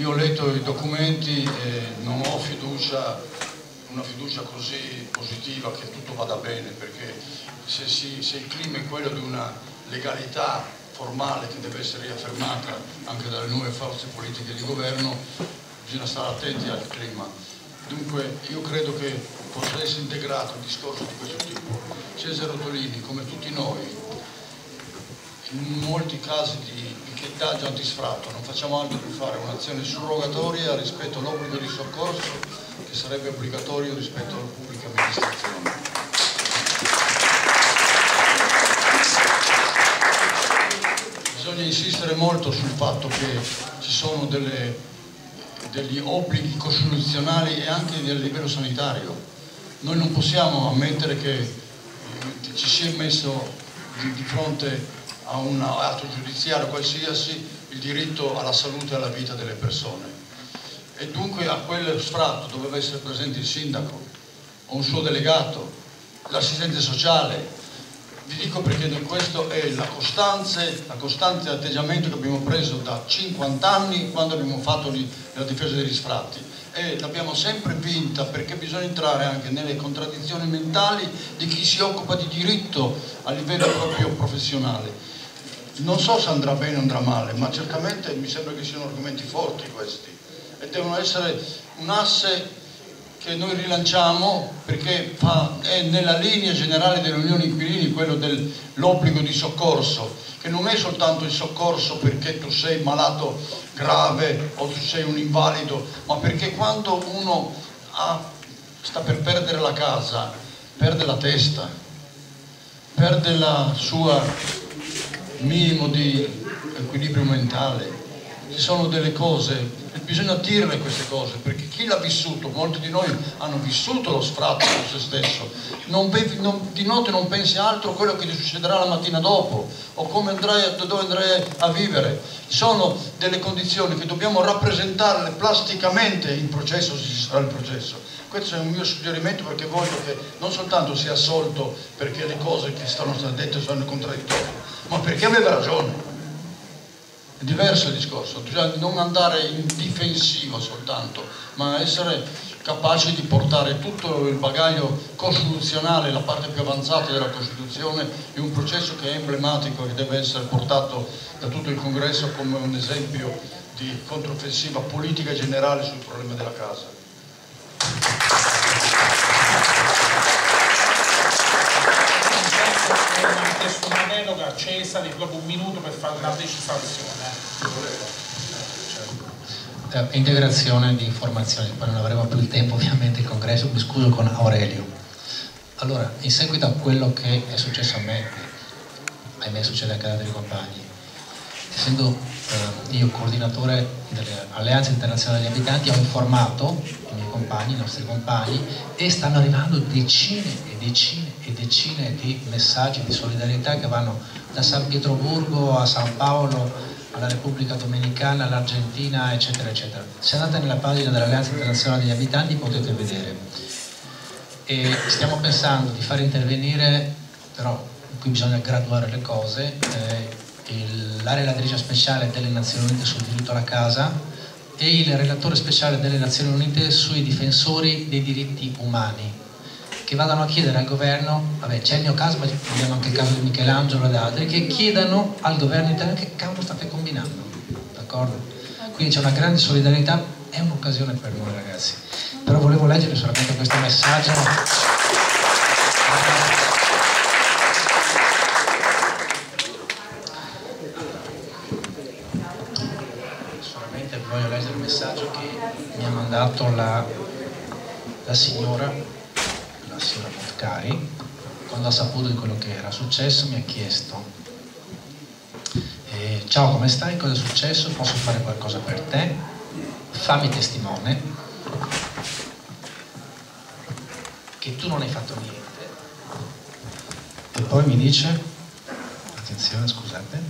io ho letto i documenti e non ho una fiducia così positiva che tutto vada bene, perché se il clima è quello di una legalità formale che deve essere riaffermata anche dalle nuove forze politiche di governo, bisogna stare attenti al clima. Dunque io credo che possa essere integrato un discorso di questo tipo. Cesare Ottolini, come tutti noi, in molti casi di picchettaggio antisfratto non facciamo altro che fare un'azione surrogatoria rispetto all'obbligo di soccorso che sarebbe obbligatorio rispetto alla pubblica amministrazione. Bisogna insistere molto sul fatto che ci sono degli obblighi costituzionali e anche a livello sanitario. Noi non possiamo ammettere che ci sia messo di fronte a un atto giudiziario qualsiasi il diritto alla salute e alla vita delle persone. E dunque a quel sfratto doveva essere presente il sindaco o un suo delegato, l'assistente sociale. Vi dico perché questo è la costante atteggiamento che abbiamo preso da 50 anni quando abbiamo fatto la difesa degli sfratti, e l'abbiamo sempre vinta, perché bisogna entrare anche nelle contraddizioni mentali di chi si occupa di diritto a livello proprio professionale. Non so se andrà bene o andrà male, ma certamente mi sembra che siano argomenti forti questi e devono essere un asse che noi rilanciamo, perché è nella linea generale dell'Unione Inquilini quello dell'obbligo di soccorso, che non è soltanto il soccorso perché tu sei malato grave o tu sei un invalido, ma perché quando uno sta per perdere la casa, perde la testa, perde la sua minimo di equilibrio mentale. Ci sono delle cose, bisogna dirle queste cose, perché chi l'ha vissuto, molti di noi hanno vissuto lo sfratto con se stesso, di notte non pensi altro a quello che ti succederà la mattina dopo o dove andrai a vivere. Sono delle condizioni che dobbiamo rappresentarle plasticamente in processo, se ci sarà il processo. Questo è un mio suggerimento, perché voglio che non soltanto sia assolto perché le cose che stanno state dette sono contraddittorie, ma perché aveva ragione. È diverso il discorso, bisogna non andare in difensiva soltanto, ma essere capaci di portare tutto il bagaglio costituzionale, la parte più avanzata della Costituzione, in un processo che è emblematico e che deve essere portato da tutto il Congresso come un esempio di controffensiva politica generale sul problema della casa. Una deroga accesa di proprio un minuto per fare una precisazione. Integrazione di informazioni, poi non avremo più il tempo ovviamente il congresso, mi scuso con Aurelio. Allora, in seguito a quello che è successo a me, ahimè succede anche ad altri compagni, essendo io coordinatore delle alleanze internazionali degli abitanti, ho informato i miei compagni, i nostri compagni, e stanno arrivando decine e decine e decine di messaggi di solidarietà che vanno da San Pietroburgo a San Paolo, alla Repubblica Dominicana, all'Argentina, eccetera, eccetera. Se andate nella pagina dell'Alleanza Internazionale degli Abitanti potete vedere. E stiamo pensando di far intervenire, però qui bisogna graduare le cose, la relatrice speciale delle Nazioni Unite sul diritto alla casa e il relatore speciale delle Nazioni Unite sui difensori dei diritti umani, che vadano a chiedere al governo, vabbè c'è il mio caso, ma abbiamo anche il caso di Michelangelo ed altri, che chiedano al governo italiano che cavolo state combinando, d'accordo? Quindi c'è una grande solidarietà, è un'occasione per noi ragazzi. Però volevo leggere solamente questo messaggio. Solamente voglio leggere il messaggio che mi ha mandato la signora Moccari. Quando ha saputo di quello che era successo mi ha chiesto: ciao, come stai? Cosa è successo? Posso fare qualcosa per te? Fammi testimone che tu non hai fatto niente. E poi mi dice, attenzione, scusate,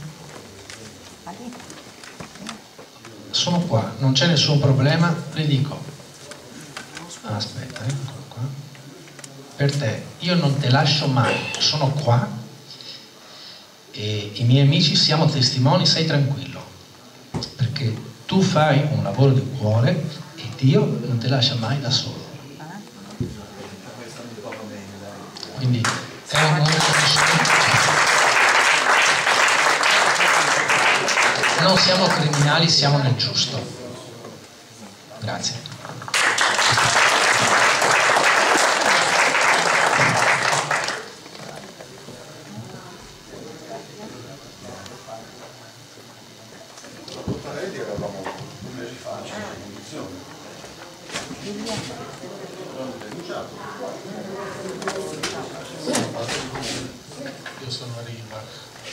sono qua, non c'è nessun problema, le dico, aspetta, qua, per te, io non te lascio mai, sono qua e i miei amici siamo testimoni, sei tranquillo, perché tu fai un lavoro di cuore e Dio non ti lascia mai da solo. Quindi è un non siamo criminali, siamo nel giusto. Grazie. Io sono Riva.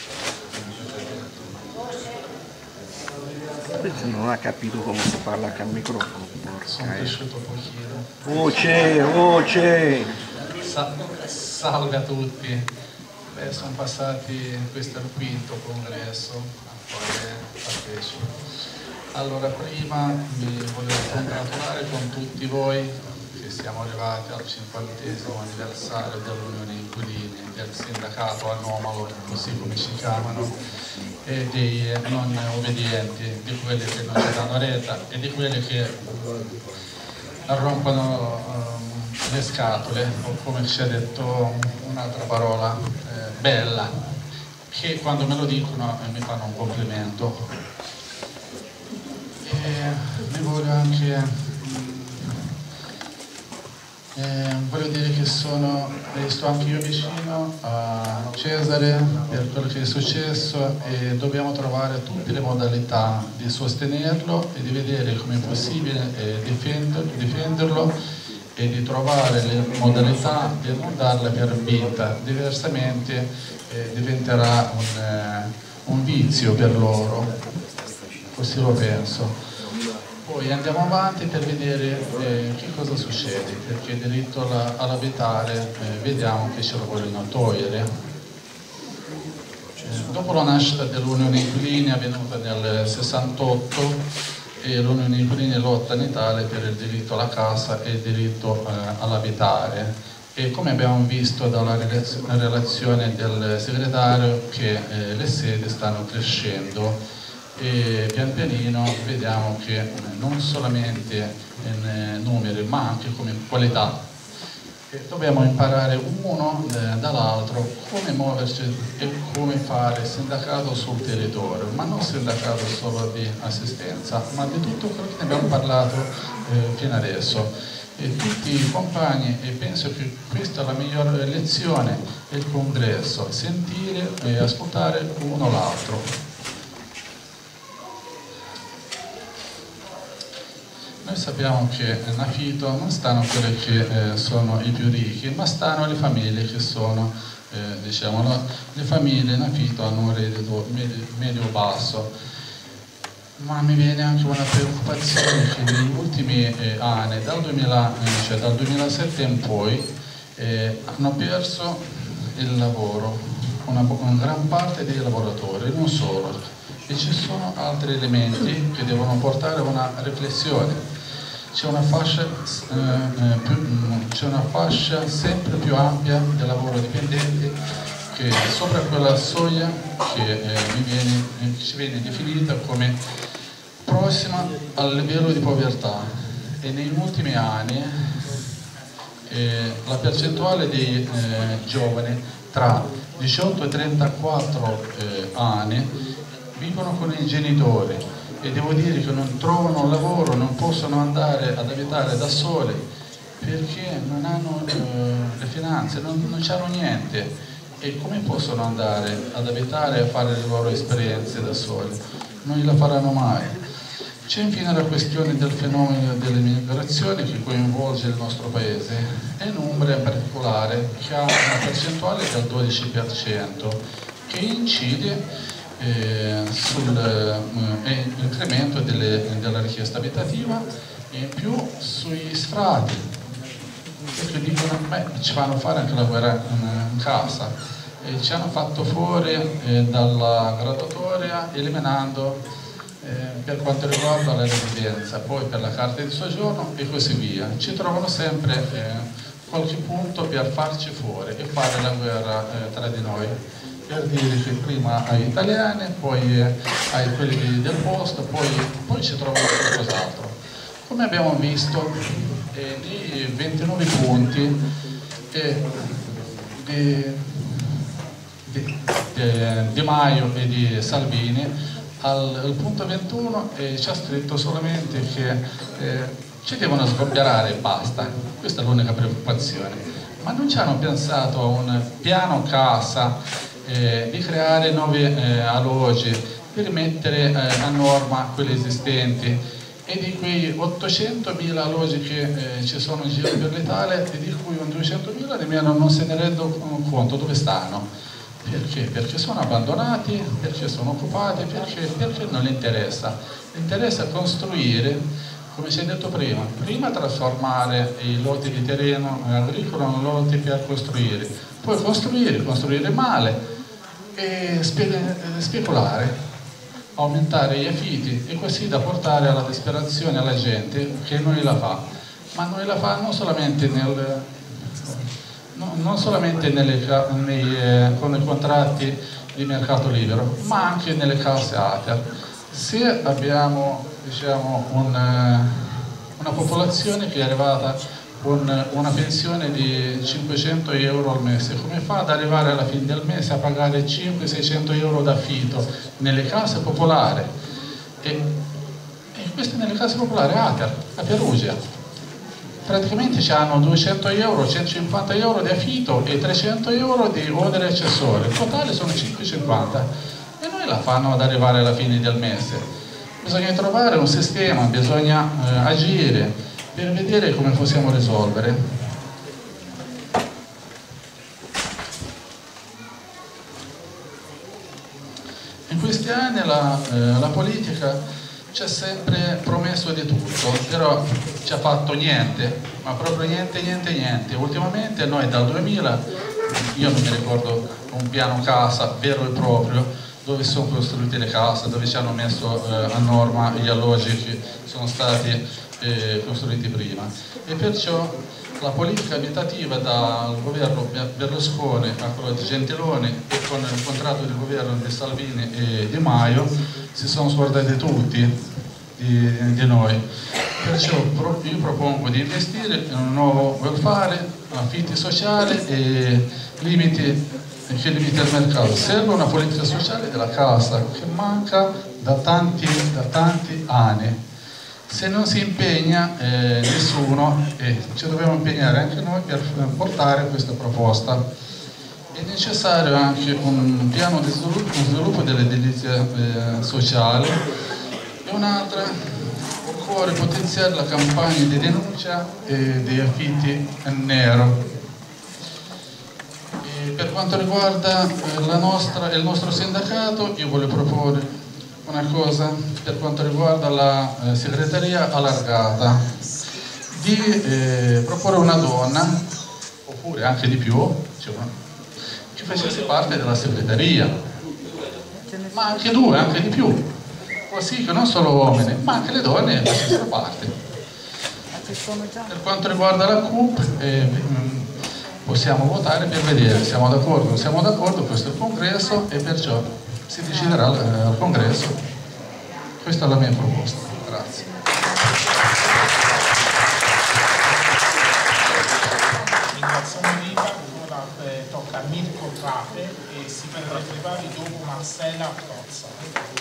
Non ha capito come si parla anche al microfono. Sono cresciuto pochino. Voce, voce! Salve a tutti. Beh, sono passati, questo è il quinto congresso, poi partecipo. Allora, prima mi volevo congratulare con tutti voi che siamo arrivati al 50° anniversario dell'Unione Inquilini, del sindacato anomalo, così come ci chiamano, e dei non obbedienti, di quelli che non ci danno retta e di quelli che rompono le scatole, o come ci ha detto un'altra parola bella, che quando me lo dicono mi fanno un complimento. Vi voglio anche voglio dire che sto anche io vicino a Cesare per quello che è successo e dobbiamo trovare tutte le modalità di sostenerlo e di vedere come è possibile difenderlo e di trovare le modalità di non darla per vinta, diversamente diventerà un vizio per loro, così lo penso. Poi andiamo avanti per vedere che cosa succede, perché il diritto all'abitare vediamo che ce lo vogliono togliere. Dopo la nascita dell'Unione Inquilini avvenuta nel 68 e l'Unione Inquilini lotta in Italia per il diritto alla casa e il diritto all'abitare. E come abbiamo visto dalla relazione del segretario che le sedi stanno crescendo e pian pianino vediamo che non solamente in numeri ma anche come in qualità. E dobbiamo imparare uno dall'altro come muoverci e come fare sindacato sul territorio, ma non sindacato solo di assistenza, ma di tutto quello che ne abbiamo parlato fino adesso. E tutti i compagni, e penso che questa è la migliore lezione del congresso, sentire e ascoltare uno l'altro. Noi sappiamo che in affitto non stanno quelli che sono i più ricchi, ma stanno le famiglie che sono, diciamo, le famiglie in affitto hanno un reddito medio-basso. Ma mi viene anche una preoccupazione che negli ultimi anni, dal 2007 in poi, hanno perso il lavoro, una gran parte dei lavoratori, non solo. E ci sono altri elementi che devono portare a una riflessione. C'è una fascia sempre più ampia del lavoro dipendente che sopra quella soglia che ci viene definita come prossima al livello di povertà, e negli ultimi anni la percentuale dei giovani tra 18 e 34 anni vivono con i genitori e devo dire che non trovano un lavoro, non possono andare ad abitare da soli perché non hanno le finanze, non hanno niente. E come possono andare ad abitare e a fare le loro esperienze da soli? Non la faranno mai. C'è infine la questione del fenomeno dell'immigrazione che coinvolge il nostro paese e l'Umbria in particolare, che ha una percentuale del 12%, che incide sull'incremento della richiesta abitativa e in più sui sfratti, perché dicono beh, ci fanno fare anche la guerra in casa, e ci hanno fatto fuori dalla graduatoria eliminando per quanto riguarda la residenza, poi per la carta di soggiorno e così via. Ci trovano sempre qualche punto per farci fuori e fare la guerra tra di noi. per dire che prima ai italiani, poi ai quelli del posto, poi ci troviamo qualcos'altro. Come abbiamo visto, i 29 punti di Maio e di Salvini, al punto 21 c'è scritto solamente che ci devono sgomberare e basta. Questa è l'unica preoccupazione, ma non ci hanno pensato a un piano casa, di creare nuovi alloggi per mettere a norma quelli esistenti, e di quei 800.000 alloggi che ci sono in giro per l'Italia, e di cui un 200.000 nemmeno non se ne rendono conto dove stanno. Perché? Perché sono abbandonati, perché sono occupati, perché non gli interessa. Gli interessa costruire, come si è detto prima trasformare i lotti di terreno agricolo in lotti per costruire, poi costruire male e speculare, aumentare gli affitti, e così da portare alla disperazione alla gente che non la fa, ma non la fa non solamente con i contratti di mercato libero, ma anche nelle case ATER. Se abbiamo, diciamo, una popolazione che è arrivata con una pensione di 500 euro al mese, come fa ad arrivare alla fine del mese a pagare 500-600 euro d'affitto nelle case popolari? E queste nelle case popolari ATER, a Perugia, praticamente hanno 200 euro, 150 euro di affitto e 300 euro di oneri accessori, il totale sono 550, e noi la fanno ad arrivare alla fine del mese. Bisogna trovare un sistema, bisogna agire per vedere come possiamo risolvere. In questi anni la politica ci ha sempre promesso di tutto, però ci ha fatto niente, ma proprio niente. Ultimamente noi dal 2000, io non mi ricordo un piano casa vero e proprio, dove sono costruite le case, dove ci hanno messo a norma gli alloggi che sono stati costruiti prima, e perciò la politica abitativa dal governo Berlusconi a quello di Gentiloni, e con il contratto di governo di Salvini e Di Maio si sono scordati tutti di noi. Perciò io propongo di investire in un nuovo welfare, affitti sociali e limiti il mercato. Serve una politica sociale della casa che manca da tanti anni. Se non si impegna nessuno, ci dobbiamo impegnare anche noi per portare questa proposta. È necessario anche un piano di sviluppo dell'edilizia sociale, e un'altra, occorre potenziare la campagna di denuncia degli affitti in nero. Per quanto riguarda il nostro sindacato, io voglio proporre una cosa per quanto riguarda la segreteria allargata, di proporre una donna, oppure anche di più, che facesse parte della segreteria, ma anche due, anche di più, così che non solo uomini, ma anche le donne facessero parte. Per quanto riguarda la CUP, possiamo votare per vedere, siamo d'accordo, non siamo d'accordo, questo è il congresso, e perciò si deciderà al congresso. Questa è la mia proposta. Grazie. Ringraziamo Rita, ora tocca a Mirko Trape e si verrà privati dopo Marcella Prozza.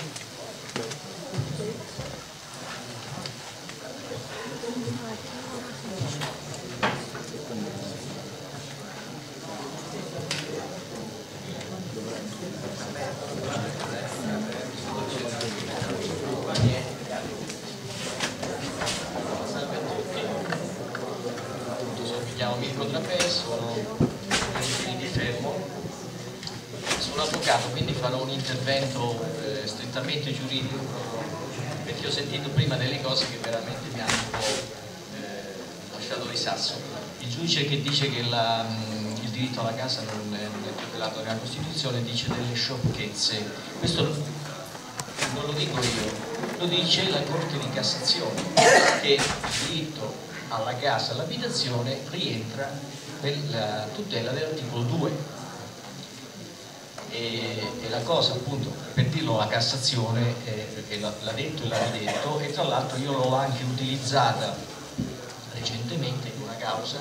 Quindi farò un intervento strettamente giuridico, perché ho sentito prima delle cose che veramente mi hanno un po' lasciato di sasso. Il giudice che dice che il diritto alla casa non è tutelato nella Costituzione dice delle sciocchezze. Questo non lo dico io, lo dice la Corte di Cassazione, che il diritto alla casa, all'abitazione rientra nella tutela dell'articolo 2. e la cosa, appunto, per dirlo, la Cassazione l'ha detto e l'ha ridetto, e tra l'altro io l'ho anche utilizzata recentemente in una causa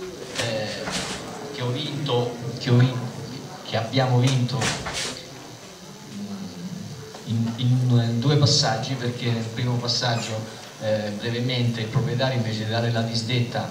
che abbiamo vinto in due passaggi, perché nel primo passaggio brevemente il proprietario, invece di dare la disdetta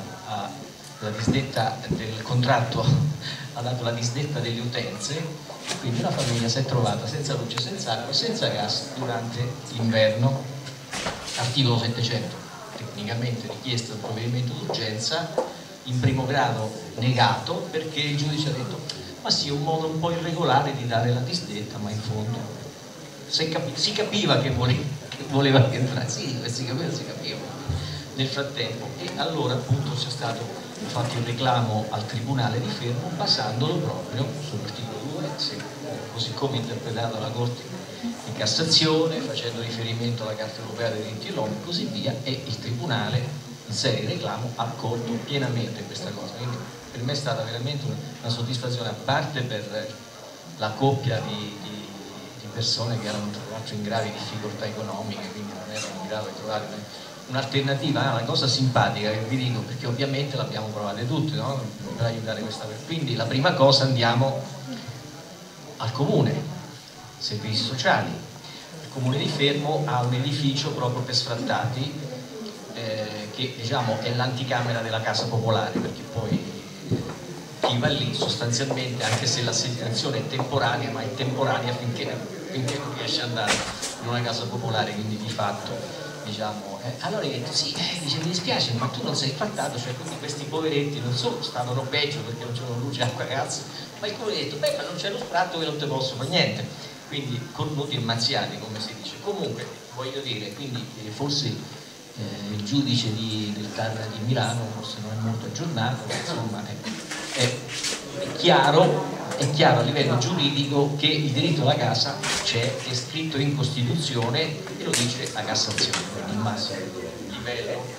del contratto, ha dato la disdetta delle utenze, quindi la famiglia si è trovata senza luce, senza acqua e senza gas durante l'inverno. Articolo 700, tecnicamente richiesta il provvedimento d'urgenza, in primo grado negato, perché il giudice ha detto ma sì, è un modo un po' irregolare di dare la disdetta, ma in fondo si capiva che voleva entrare, sì, si capiva nel frattempo. E allora appunto c'è stato fatto il reclamo al Tribunale di Fermo, basandolo proprio sull'articolo 2, così come interpretato dalla Corte di Cassazione, facendo riferimento alla Carta Europea dei diritti dell'uomo e così via, e il Tribunale in sede di reclamo ha accolto pienamente questa cosa. Quindi per me è stata veramente una soddisfazione, a parte per la coppia di persone che erano tra l'altro in gravi difficoltà economiche, quindi non erano in grado di trovare un'alternativa, una cosa simpatica che vi dico, perché ovviamente l'abbiamo provate tutte, no? Per aiutare questa persona. Quindi la prima cosa, andiamo al comune, servizi sociali. Il comune di Fermo ha un edificio proprio per sfrattati, che diciamo è l'anticamera della casa popolare, perché poi chi va lì sostanzialmente, anche se l'assegnazione è temporanea, ma è temporanea finché non riesce ad andare in una casa popolare, quindi di fatto diciamo, allora hai detto sì, dice mi dispiace ma tu non sei sfrattato, cioè quindi questi poveretti non solo stavano peggio perché non c'erano luce, acqua, gas, ma il comune ha detto beh, ma non c'è lo sfratto che non te posso fare niente, quindi cornuti e mazziati, come si dice. Comunque voglio dire, quindi forse il giudice del TAR di Milano forse non è molto aggiornato, ma insomma è chiaro a livello giuridico che il diritto alla casa c'è, è scritto in Costituzione e lo dice la Cassazione, quindi il massimo livello.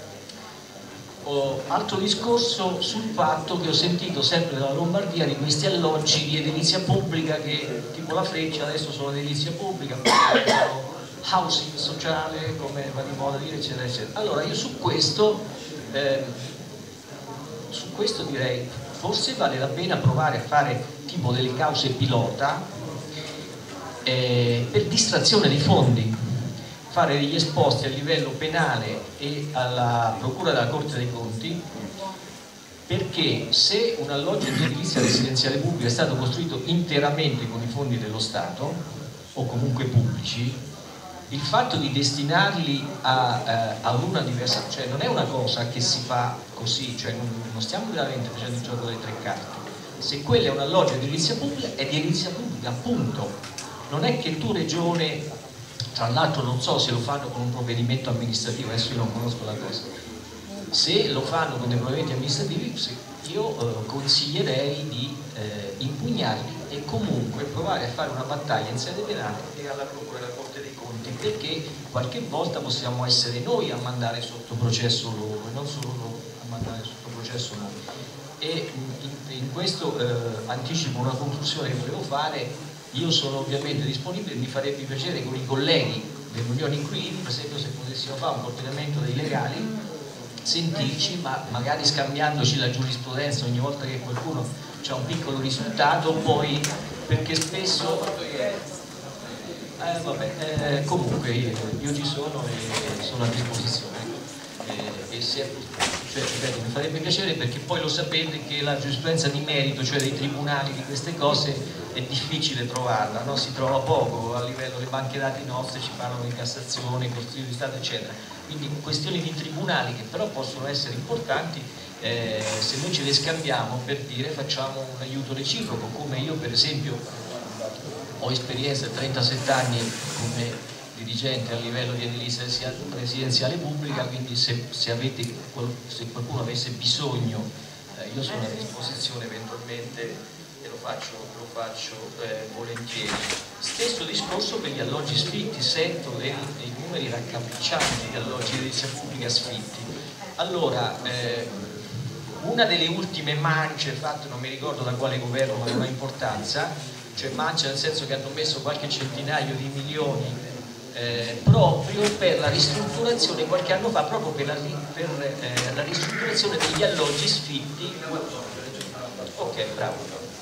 Altro discorso sul fatto che ho sentito sempre dalla Lombardia di questi alloggi di edilizia pubblica che tipo la Freccia adesso sono edilizia pubblica, housing sociale, come va di moda dire, eccetera eccetera. Allora io su questo direi forse vale la pena provare a fare tipo delle cause pilota per distrazione dei fondi, fare degli esposti a livello penale e alla Procura della Corte dei Conti, perché se un alloggio di edilizia residenziale pubblica è stato costruito interamente con i fondi dello Stato o comunque pubblici, il fatto di destinarli ad una diversa, cioè non è una cosa che si fa così, cioè non stiamo veramente facendo il gioco delle tre carte. Se quella è un alloggio di edilizia pubblica, è di edilizia pubblica, appunto. Non è che tu regione, tra l'altro non so se lo fanno con un provvedimento amministrativo, adesso io non conosco la cosa, se lo fanno con dei provvedimenti amministrativi io consiglierei di impugnarli e comunque provare a fare una battaglia in sede penale e alla Procura della Corte dei Conti, perché qualche volta possiamo essere noi a mandare sotto processo loro e non solo loro a mandare sotto processo noi. E in questo anticipo una conclusione che volevo fare. Io sono ovviamente disponibile, mi farebbe piacere con i colleghi dell'Unione Inquilini, per esempio, se potessimo fare un coordinamento dei legali, sentirci, ma magari scambiandoci la giurisprudenza ogni volta che qualcuno ha un piccolo risultato, poi perché spesso comunque io ci sono e sono a disposizione cioè, ripeto, mi farebbe piacere, perché poi lo sapete che la giurisprudenza di merito, cioè dei tribunali di queste cose, è difficile trovarla, no? Si trova poco a livello delle banche dati nostre, ci parlano di Cassazione, Consiglio di Stato eccetera, quindi questioni di tribunali che però possono essere importanti, se noi ce le scambiamo, per dire, facciamo un aiuto reciproco, come io per esempio ho esperienza di 37 anni come dirigente a livello di edilizia residenziale pubblica, quindi se qualcuno avesse bisogno io sono a disposizione eventualmente e lo faccio volentieri. Stesso discorso per gli alloggi sfitti, sento dei numeri raccapriccianti di alloggi di edilizia pubblica sfitti. Allora, una delle ultime mance fatte, non mi ricordo da quale governo ma non ha importanza, cioè mancia nel senso che hanno messo qualche centinaio di milioni proprio per la ristrutturazione qualche anno fa, proprio per la ristrutturazione degli alloggi sfitti. Ok, bravo.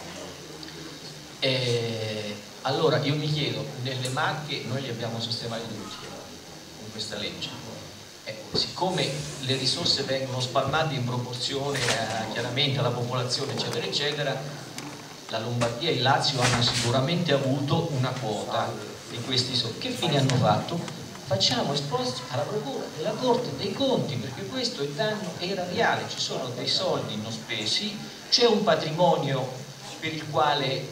Allora io mi chiedo, nelle Marche noi li abbiamo sistemati tutti con questa legge, siccome le risorse vengono spalmate in proporzione chiaramente alla popolazione eccetera eccetera, la Lombardia e il Lazio hanno sicuramente avuto una quota di questi soldi. Che fine hanno fatto? Facciamo esposti alla procura della Corte dei Conti, perché questo è danno erariale, ci sono dei soldi non spesi, c'è un patrimonio per il quale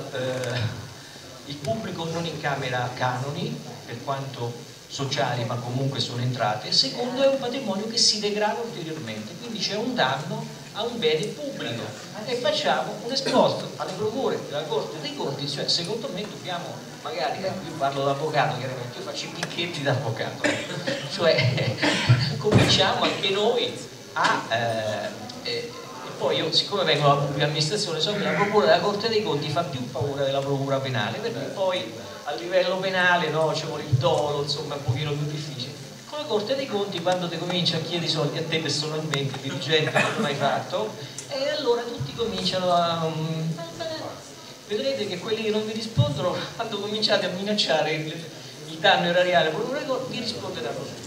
il pubblico non incamera canoni, per quanto sociali, ma comunque sono entrate. Il secondo è un patrimonio che si degrada ulteriormente, quindi c'è un danno a un bene pubblico e facciamo un esposto alle procure della Corte dei Conti. Cioè, secondo me dobbiamo, magari, io parlo da avvocato, chiaramente io faccio i picchetti da avvocato, cioè cominciamo anche noi a e poi io, siccome vengo dalla pubblica amministrazione, so che la procura della Corte dei Conti fa più paura della procura penale, perché poi a livello penale no, ci vuole il dolo, insomma è un pochino più difficile. Con la Corte dei Conti, quando ti comincia a chiedere i soldi a te personalmente, dirigente, che non hai fatto, e allora tutti cominciano a... vedrete che quelli che non vi rispondono, quando cominciate a minacciare il danno erariale, vi risponderanno subito.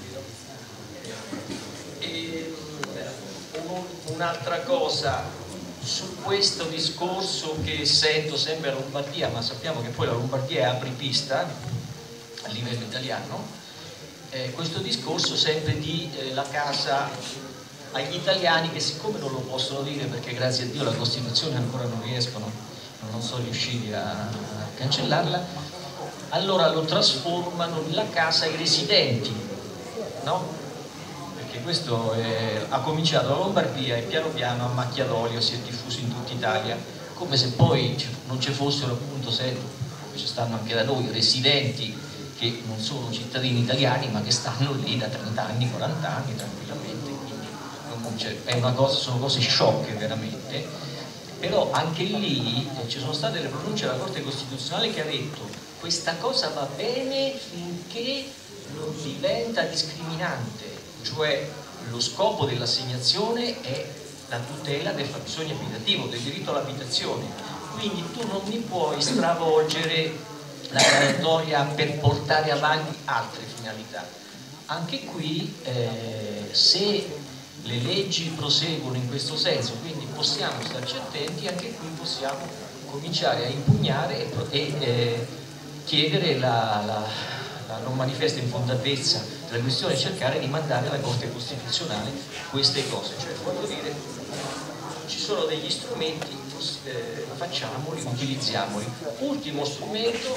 Un'altra cosa su questo discorso che sento sempre a Lombardia, ma sappiamo che poi la Lombardia è apripista a livello italiano, questo discorso sempre di la casa agli italiani, che siccome non lo possono dire perché grazie a Dio la Costituzione ancora non sono riusciti a cancellarla, allora lo trasformano nella casa ai residenti, no? Questo ha cominciato la Lombardia e piano piano a macchia d'olio si è diffuso in tutta Italia, come se poi non ci fossero appunto sempre, come ci stanno anche da noi, residenti che non sono cittadini italiani ma che stanno lì da 30 anni, 40 anni tranquillamente, quindi è una cosa, sono cose sciocche veramente. Però anche lì ci sono state le pronunce della Corte Costituzionale che ha detto questa cosa va bene finché non diventa discriminante. Cioè lo scopo dell'assegnazione è la tutela del fabbisogno abitativo, del diritto all'abitazione, quindi tu non mi puoi stravolgere la graduatoria per portare avanti altre finalità. Anche qui se le leggi proseguono in questo senso, quindi possiamo starci attenti, anche qui possiamo cominciare a impugnare e chiedere la non manifesta infondatezza della questione e cercare di mandare alla Corte Costituzionale queste cose. Cioè, voglio dire, ci sono degli strumenti, facciamoli, utilizziamoli. Ultimo strumento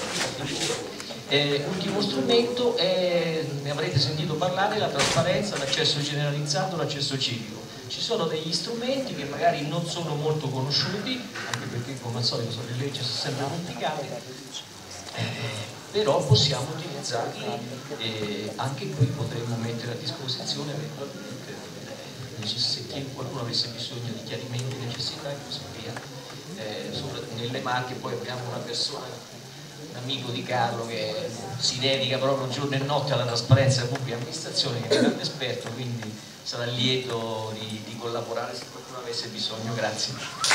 ne avrete sentito parlare, la trasparenza, l'accesso generalizzato, l'accesso civico. Ci sono degli strumenti che magari non sono molto conosciuti, anche perché come al solito sono le leggi sono sempre complicate, però possiamo utilizzarli e anche qui potremmo mettere a disposizione eventualmente se qualcuno avesse bisogno di chiarimenti, necessità e così via. Nelle Marche poi abbiamo una persona, un amico di Carlo che si dedica proprio giorno e notte alla trasparenza della pubblica amministrazione, che è un grande esperto, quindi sarà lieto di collaborare se qualcuno avesse bisogno. Grazie.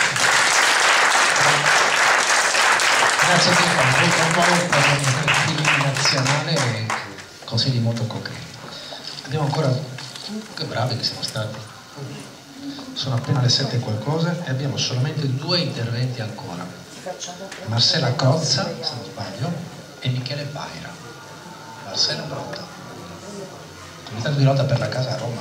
Grazie mille, per nazionale consigli molto concreti. Abbiamo ancora, che bravi che siamo stati, sono appena le 7 e qualcosa e abbiamo solamente 2 interventi ancora, Marcella Crozza, se non sbaglio, e Michele Baira. Marcella pronta, comitato di lotta per la casa a Roma.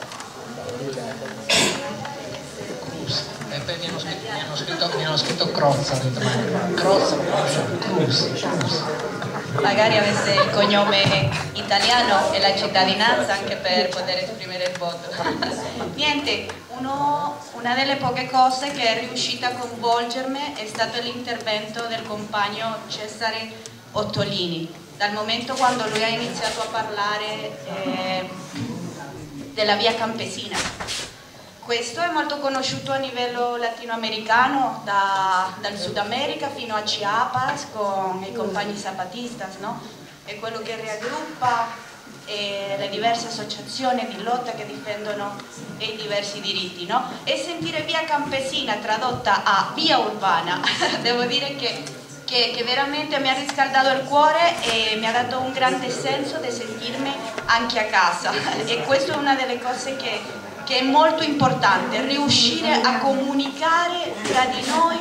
Mi hanno scritto Crozza, Crozza, Cruz. Magari avesse il cognome italiano e la cittadinanza anche per poter esprimere il voto. Niente, una delle poche cose che è riuscita a coinvolgermi è stato l'intervento del compagno Cesare Ottolini. Dal momento quando lui ha iniziato a parlare della via Campesina, Questo è molto conosciuto a livello latinoamericano, dal Sud America fino a Chiapas con i compagni zapatistas, no? È quello che raggruppa le diverse associazioni di lotta che difendono i diversi diritti, no? E sentire via campesina tradotta a via urbana, devo dire che veramente mi ha riscaldato il cuore e mi ha dato un grande senso di sentirmi anche a casa, e questa è una delle cose che è molto importante, riuscire a comunicare tra di noi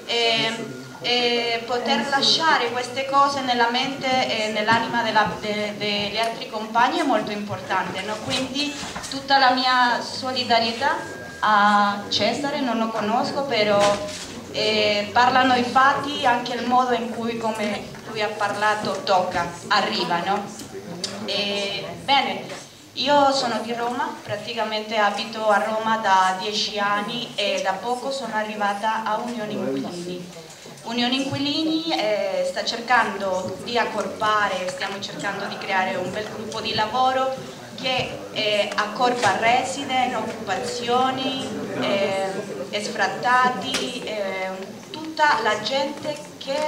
e poter lasciare queste cose nella mente e nell'anima degli altri compagni è molto importante, no? Quindi tutta la mia solidarietà a Cesare, non lo conosco, però parlano i fatti, anche il modo in cui, come lui ha parlato, tocca, arriva, no? Bene. Io sono di Roma, praticamente abito a Roma da 10 anni e da poco sono arrivata a Unione Inquilini. Unione Inquilini sta cercando di accorpare, stiamo cercando di creare un bel gruppo di lavoro che accorpa resident, occupazioni, sfrattati, tutta la gente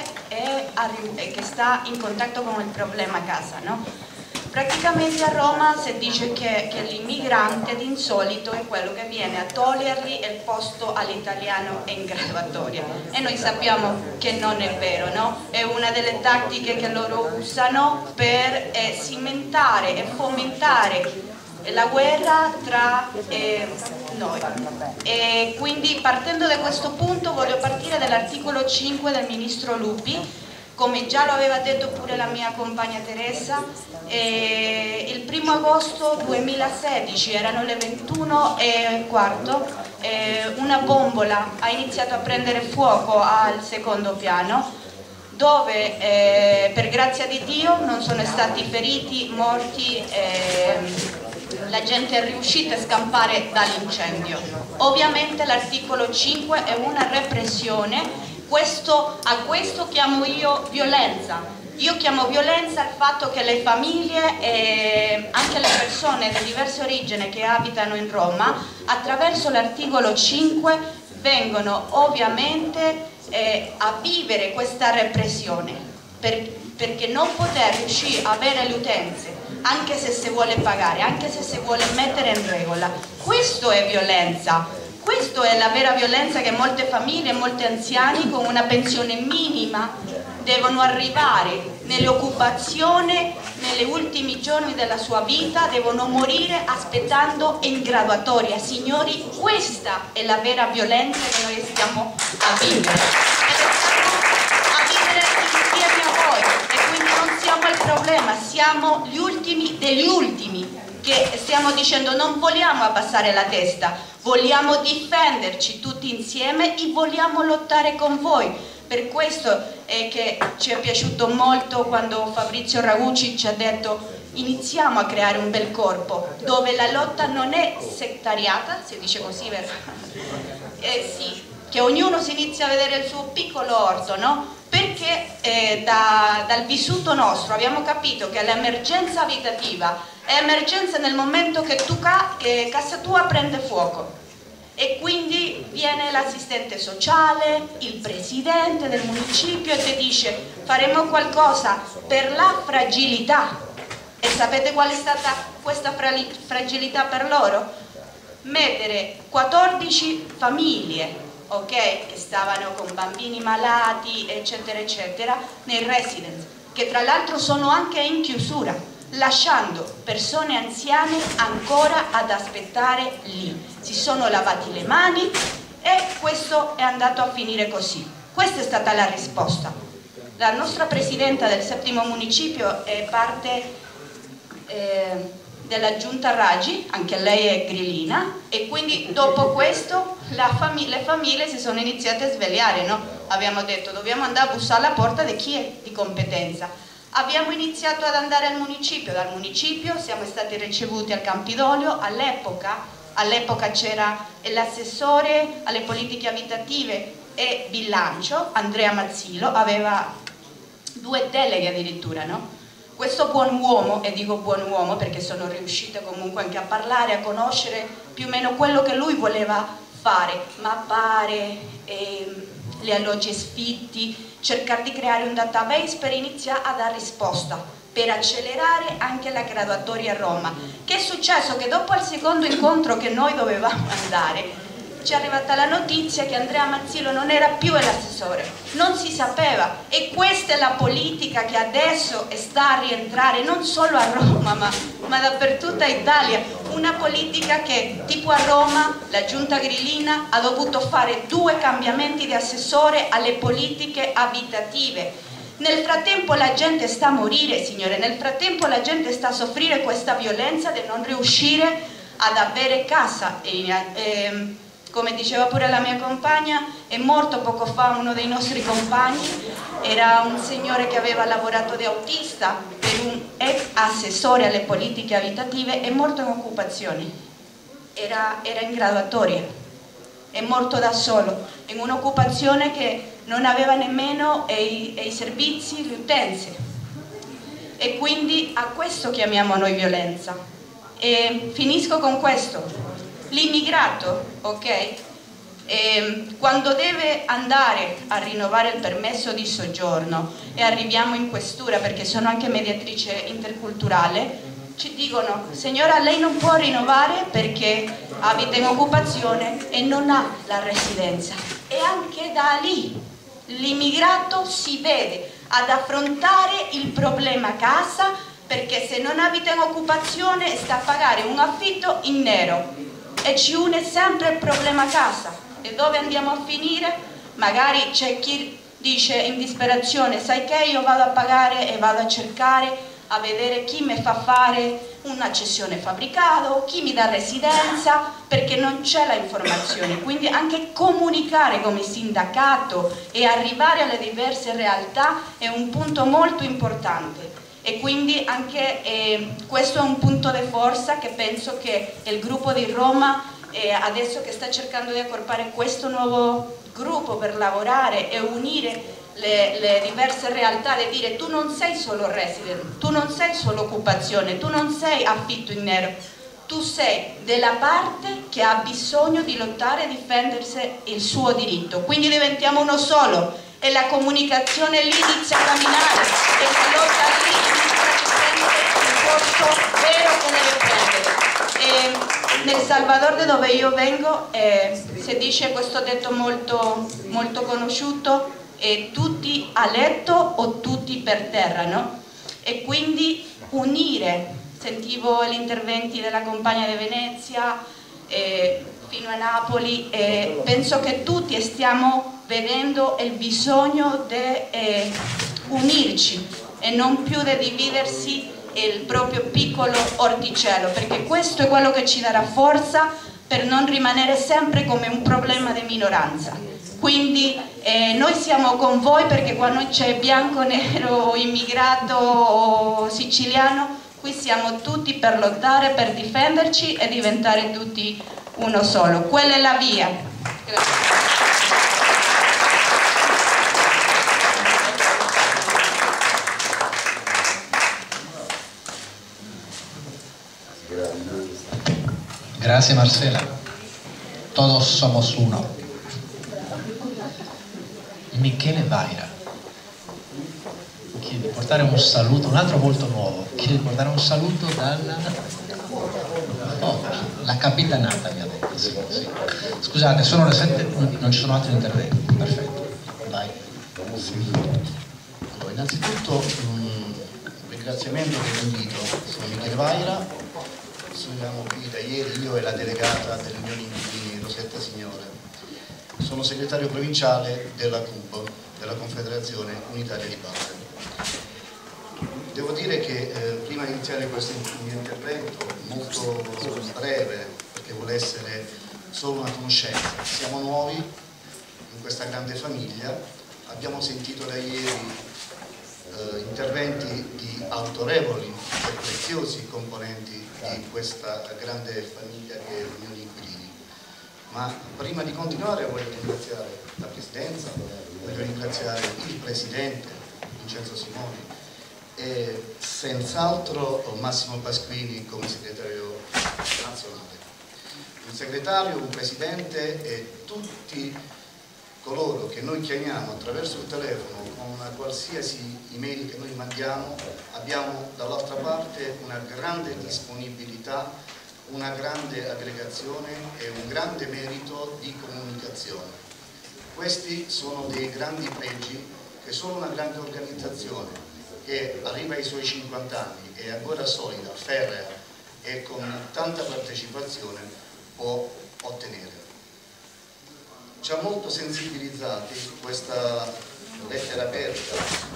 che sta in contatto con il problema a casa, no? Praticamente a Roma si dice che l'immigrante di insolito è quello che viene a togliergli il posto all'italiano in graduatoria, e noi sappiamo che non è vero, no? È una delle tattiche che loro usano per cimentare e fomentare la guerra tra noi. E quindi, partendo da questo punto, voglio partire dall'articolo 5 del ministro Lupi. Come già lo aveva detto pure la mia compagna Teresa, il 1° agosto 2016, erano le 21:15, una bombola ha iniziato a prendere fuoco al secondo piano, dove per grazia di Dio non sono stati feriti, morti, la gente è riuscita a scappare dall'incendio. Ovviamente l'articolo 5 è una repressione. A questo chiamo io violenza. Io chiamo violenza il fatto che le famiglie e anche le persone di diverse origini che abitano in Roma, attraverso l'articolo 5, vengono ovviamente a vivere questa repressione, perché non poter riuscire a avere le utenze, anche se si vuole pagare, anche se si vuole mettere in regola. Questo è violenza. Questa è la vera violenza, che molte famiglie, molti anziani con una pensione minima devono arrivare nell'occupazione, negli ultimi giorni della sua vita, devono morire aspettando in graduatoria. Signori, questa è la vera violenza che noi stiamo a vivere. E stiamo a vivere insieme a voi, e quindi non siamo il problema, siamo gli ultimi degli ultimi che stiamo dicendo non vogliamo abbassare la testa, vogliamo difenderci tutti insieme e vogliamo lottare con voi. Per questo è che ci è piaciuto molto quando Fabrizio Ragucci ci ha detto: iniziamo a creare un bel corpo dove la lotta non è settariata, si dice così, vero? Sì, che ognuno si inizia a vedere il suo piccolo orto, no? Perché dal vissuto nostro abbiamo capito che l'emergenza abitativa è emergenza nel momento che casa tua prende fuoco, e quindi viene l'assistente sociale, il presidente del municipio e ti dice: faremo qualcosa per la fragilità. E sapete qual è stata questa fragilità per loro? Mettere 14 famiglie, ok, che stavano con bambini malati eccetera eccetera, nei residence, che tra l'altro sono anche in chiusura, lasciando persone anziane ancora ad aspettare lì. Si sono lavati le mani e questo è andato a finire così. Questa è stata la risposta. La nostra presidenta del 7° municipio è parte della giunta Raggi, anche lei è grillina, e quindi dopo questo le famiglie si sono iniziate a svegliare, no? Abbiamo detto: dobbiamo andare a bussare alla porta di chi è di competenza. Abbiamo iniziato ad andare al municipio, dal municipio siamo stati ricevuti al Campidoglio. All'epoca c'era l'assessore alle politiche abitative e bilancio, Andrea Mazzillo, aveva 2 deleghe addirittura, no? questo buon uomo, e dico buon uomo perché sono riuscita comunque anche a parlare, a conoscere più o meno quello che lui voleva fare, mappare gli alloggi sfitti, cercare di creare un database per iniziare a dare risposta, per accelerare anche la graduatoria a Roma. Che è successo? Che dopo il secondo incontro che noi dovevamo andare, ci è arrivata la notizia che Andrea Mazzillo non era più l'assessore, non si sapeva, e questa è la politica che adesso sta a rientrare non solo a Roma ma dappertutto in Italia, una politica che tipo a Roma la giunta grillina ha dovuto fare 2 cambiamenti di assessore alle politiche abitative. Nel frattempo la gente sta a morire, signore, nel frattempo la gente sta a soffrire questa violenza di non riuscire ad avere casa. Come diceva pure la mia compagna, è morto poco fa uno dei nostri compagni, era un signore che aveva lavorato da autista per un ex assessore alle politiche abitative, è morto in occupazione, era in graduatoria, è morto da solo, in un'occupazione che non aveva nemmeno i servizi, le utenze, e quindi a questo chiamiamo noi violenza. E finisco con questo. L'immigrato, ok? Quando deve andare a rinnovare il permesso di soggiorno, e arriviamo in questura perché sono anche mediatrice interculturale, ci dicono: signora, lei non può rinnovare perché abita in occupazione e non ha la residenza. E anche da lì l'immigrato si vede ad affrontare il problema casa, perché se non abita in occupazione sta a pagare un affitto in nero. E ci une sempre il problema casa. E dove andiamo a finire? Magari c'è chi dice in disperazione: sai che io vado a pagare e vado a cercare a vedere chi mi fa fare una cessione fabbricato, chi mi dà residenza, perché non c'è la informazione. Quindi anche comunicare come sindacato e arrivare alle diverse realtà è un punto molto importante. E quindi anche questo è un punto di forza che penso che il gruppo di Roma, adesso che sta cercando di accorpare questo nuovo gruppo per lavorare e unire le diverse realtà, di dire: tu non sei solo resident, tu non sei solo occupazione, tu non sei affitto in nero, tu sei della parte che ha bisogno di lottare e difendersi il suo diritto. Quindi diventiamo uno solo. E la comunicazione lì inizia a camminare, e la lotta lì inizia a prendere il posto vero che deve prendere. Nel Salvador, da dove io vengo, si dice questo detto molto conosciuto: tutti a letto o tutti per terra, no? E quindi unire, sentivo gli interventi della compagna di Venezia fino a Napoli, penso che tutti stiamo vedendo il bisogno di unirci e non più di dividersi il proprio piccolo orticello, perché questo è quello che ci darà forza per non rimanere sempre come un problema di minoranza. Quindi noi siamo con voi, perché qua non c'è bianco, nero, immigrato o siciliano, qui siamo tutti per lottare, per difenderci e diventare tutti uno solo. Quella è la via. Grazie. Grazie Marcela. Todos somos uno. Michele Vaira chiede di portare un saluto, un altro volto nuovo, chiede di portare un saluto dalla la capitanata, mi ha detto. Sì, sì. Scusate, sono le 7, non ci sono altri interventi. Perfetto, vai. Allora, innanzitutto un ringraziamento per l'invito. Sono Michele Vaira, siamo qui da ieri, io e la delegata dell'Unione Inquilini Rosetta Signore. Sono segretario provinciale della CUB, della Confederazione Unitaria di Base. Devo dire che prima di iniziare questo mio intervento, molto breve, perché vuole essere solo una conoscenza, siamo nuovi in questa grande famiglia, abbiamo sentito da ieri interventi di autorevoli e preziosi componenti di questa grande famiglia che è l'Unione Inquilini. Ma prima di continuare voglio ringraziare la Presidenza, voglio ringraziare il Presidente Vincenzo Simoni e senz'altro Massimo Pasquini come segretario nazionale. Un segretario, un presidente e tutti coloro che noi chiamiamo attraverso il telefono con una qualsiasi email che noi mandiamo, abbiamo dall'altra parte una grande disponibilità, una grande aggregazione e un grande merito di comunicazione. Questi sono dei grandi pregi che solo una grande organizzazione che arriva ai suoi 50 anni, è ancora solida, ferrea e con tanta partecipazione può ottenere. Ci ha molto sensibilizzati questa lettera aperta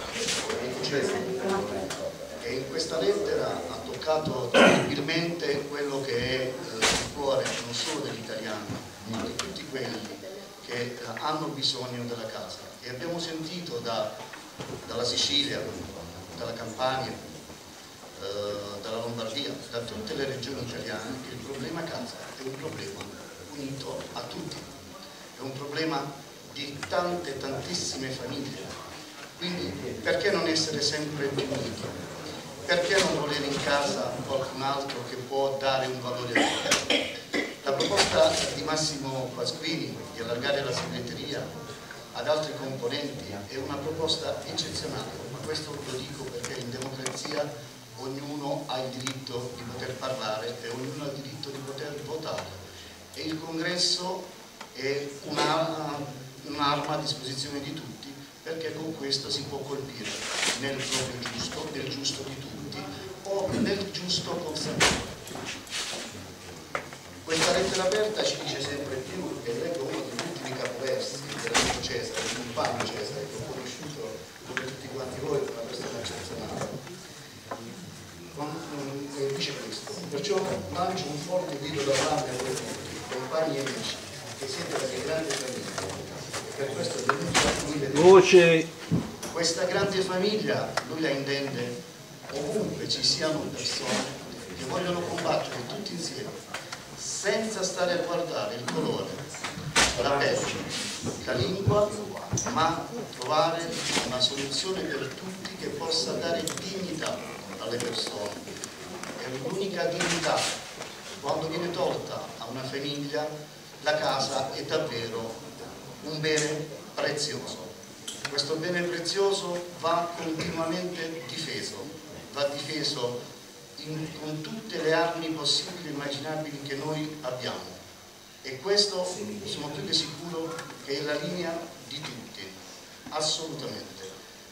e in questa lettera ha toccato terribilmente quello che è il cuore non solo degli italiani ma di tutti quelli che hanno bisogno della casa. E abbiamo sentito dalla Sicilia, dalla Campania, dalla Lombardia, da tutte le regioni italiane che il problema casa è un problema unito a tutti, è un problema di tantissime famiglie. Quindi perché non essere sempre più uniti? Perché non volere in casa qualcun altro che può dare un valore aggiunto? La proposta di Massimo Pasquini di allargare la segreteria ad altri componenti è una proposta eccezionale, ma questo lo dico perché in democrazia ognuno ha il diritto di poter parlare e ognuno ha il diritto di poter votare e il congresso è un'arma a disposizione di tutti, perché con questo si può colpire nel proprio giusto, nel giusto di tutti o nel giusto consapevole. Questa lettera aperta ci dice sempre più, e leggo uno degli ultimi capoversi dell'amico Cesare, il compagno Cesare, che ho conosciuto come tutti quanti voi, una persona eccezionale. Dice questo: perciò lancio un forte grido d'allarme a voi tutti, compagni e amici, che siete la mia grande famiglia, e per questo è venuto a finire Voce. questa grande famiglia, lui la intende ovunque ci siano persone che vogliono combattere tutti insieme, senza stare a guardare il colore, la pelle, la lingua, ma trovare una soluzione per tutti che possa dare dignità alle persone. È l'unica dignità. Quando viene tolta a una famiglia, la casa è davvero un bene prezioso. Questo bene prezioso va continuamente difeso, va difeso con tutte le armi possibili e immaginabili che noi abbiamo, e questo sono più che sicuro che è la linea di tutti, assolutamente.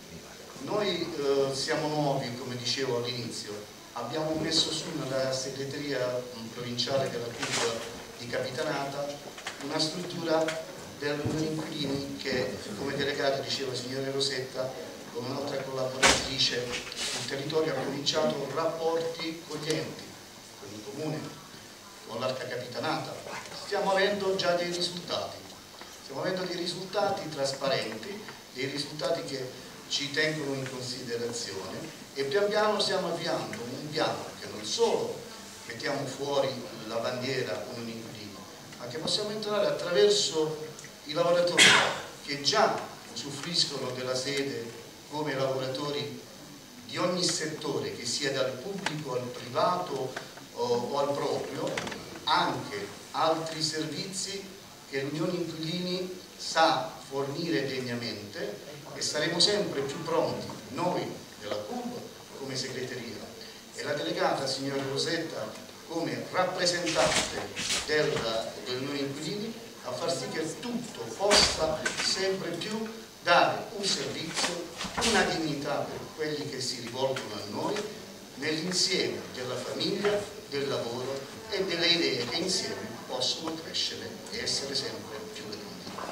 Noi siamo nuovi, come dicevo all'inizio, abbiamo messo su nella segreteria provinciale della CUB di Capitanata una struttura degli inquilini che, come delegata diceva la signora Rosetta, con un'altra collaboratrice sul territorio ha cominciato rapporti con gli enti, con il comune, con l'Arca Capitanata. Stiamo avendo già dei risultati, stiamo avendo dei risultati trasparenti, dei risultati che ci tengono in considerazione e pian piano stiamo avviando un piano che non solo mettiamo fuori la bandiera con un inquilino, ma che possiamo entrare attraverso i lavoratori che già usufruiscono della sede come lavoratori di ogni settore, che sia dal pubblico al privato o al proprio, anche altri servizi che l'Unione Inquilini sa fornire degnamente, e saremo sempre più pronti, noi della CUB come segreteria e la delegata signora Rosetta come rappresentante dell'Unione Inquilini, a far sì che tutto possa sempre più dare un servizio, una dignità per quelli che si rivolgono a noi nell'insieme della famiglia, del lavoro e delle idee che insieme possono crescere e essere sempre più grandi.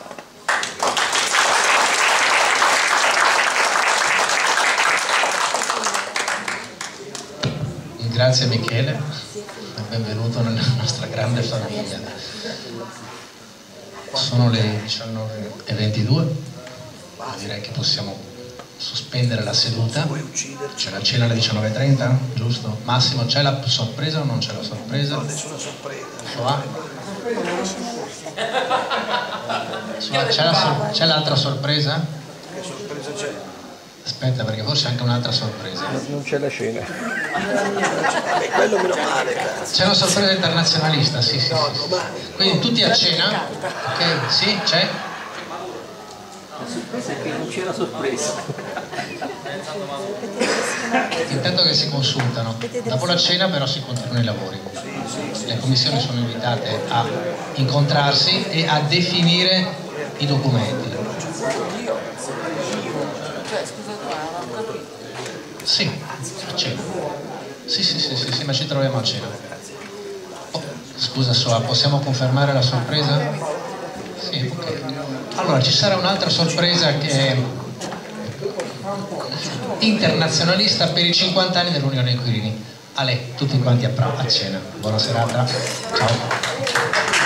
Grazie Michele e benvenuto nella nostra grande famiglia. Sono le 19:22, direi che possiamo sospendere la seduta. C'è la cena alle 19:30, giusto? Massimo, c'è la sorpresa o non c'è la sorpresa? No, nessuna sorpresa. C'è l'altra sorpresa? Che sorpresa c'è? Aspetta, perché forse c'è anche un'altra sorpresa. Non c'è la cena. Quello meno male, cazzo. C'è una sorpresa internazionalista, sì. Quindi tutti a cena, ok? Sì, c'è? La sorpresa è che non c'era sorpresa. Intanto che si consultano. Dopo la cena però si continuano i lavori. Le commissioni sono invitate a incontrarsi e a definire i documenti. Sì, a cena. Sì, ma ci troviamo a cena. Oh, scusa Soa, possiamo confermare la sorpresa? Sì, ok. Allora, ci sarà un'altra sorpresa che è internazionalista per i 50 anni dell'Unione Inquilini. Ale, tutti quanti a cena. Buona serata. Ciao.